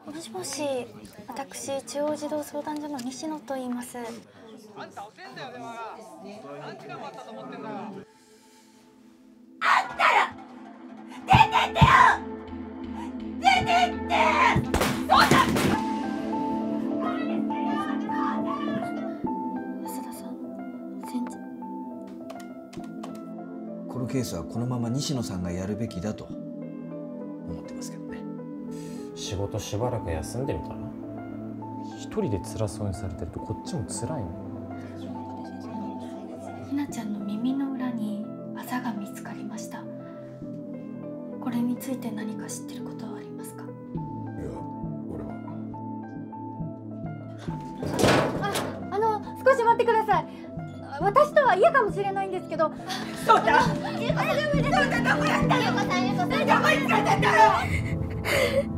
もしもし、私中央児童相談所の西野と言います。あんた遅えんだよ電話が。何時間待ったと思ってんだよ。 あんたら出てってよ。出てって。そうだ。 安田さん、先日このケースはこのまま西野さんがやるべきだと思ってますけどね。 仕事しばらく休んでみたら？一人で辛そうにされてるとこっちも辛いの。 ひなちゃんの耳の裏にあざが見つかりました。これについて何か知ってることはありますか？ いや、俺は。 少し待ってください。私とは嫌かもしれないんですけど。 そうだ。大丈夫です。そうだ、どこやったの？どこ行っちゃったんだろう。